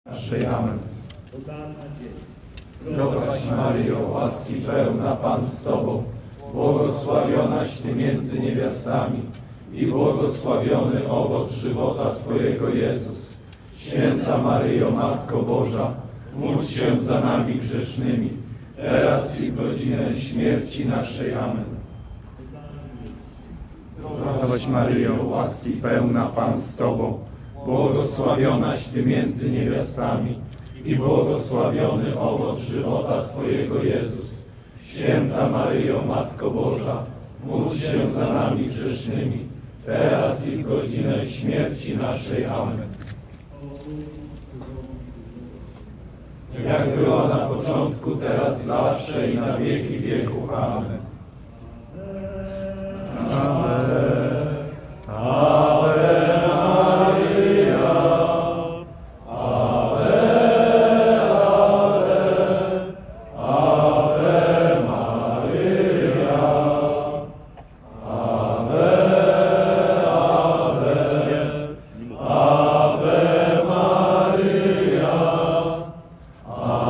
naszej. Amen. Zdrowaś Maryjo, łaski pełna, Pan z Tobą, błogosławionaś Ty między niewiastami i błogosławiony owoc żywota Twojego, Jezus. Święta Maryjo, Matko Boża, módl się za nami grzesznymi, teraz i w godzinę śmierci naszej. Amen. Zdrowaś Maryjo, łaski pełna, Pan z Tobą, błogosławionaś Ty między niewiastami i błogosławiony owoc żywota Twojego, Jezus. Święta Maryjo, Matko Boża, módl się za nami grzesznymi, teraz i w godzinę śmierci naszej. Amen. Jak była na początku, teraz zawsze i na wieki wieków. Amen. Amen. Ave Maria. Ave, Ave, Ave Maria. Ave, Ave, Ave Maria.